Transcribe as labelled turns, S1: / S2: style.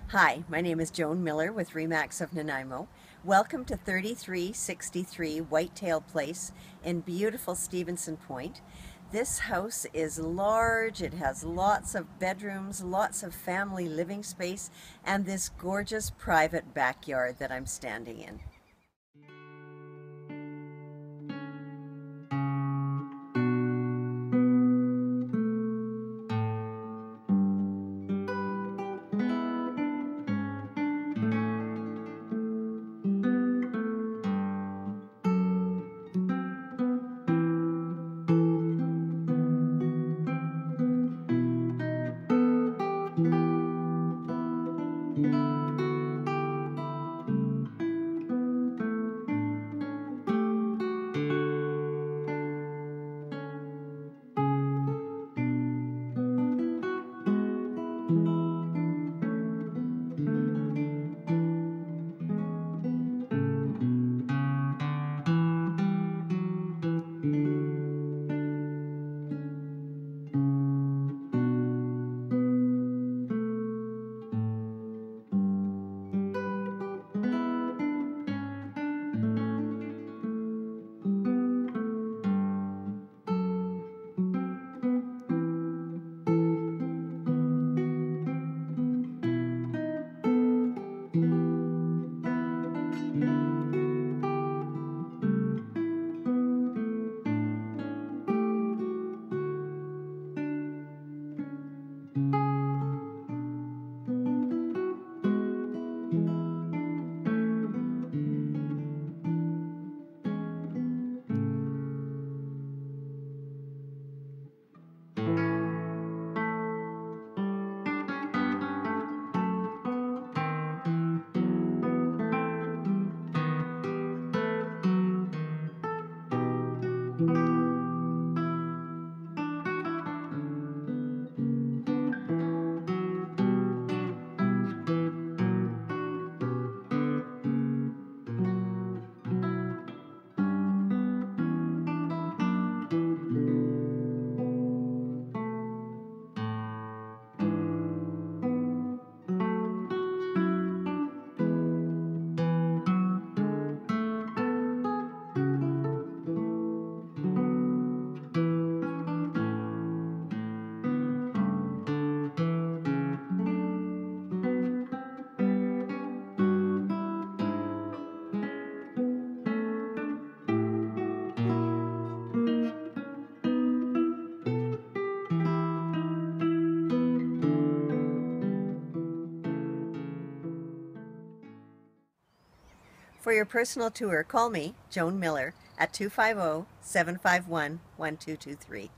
S1: Hi, my name is Joan Miller with Remax of Nanaimo. Welcome to 3363 Whitetail Place in beautiful Stephenson Point. This house is large, it has lots of bedrooms, lots of family living space, and this gorgeous private backyard that I'm standing in. For your personal tour, call me, Joan Miller, at 250-751-1223.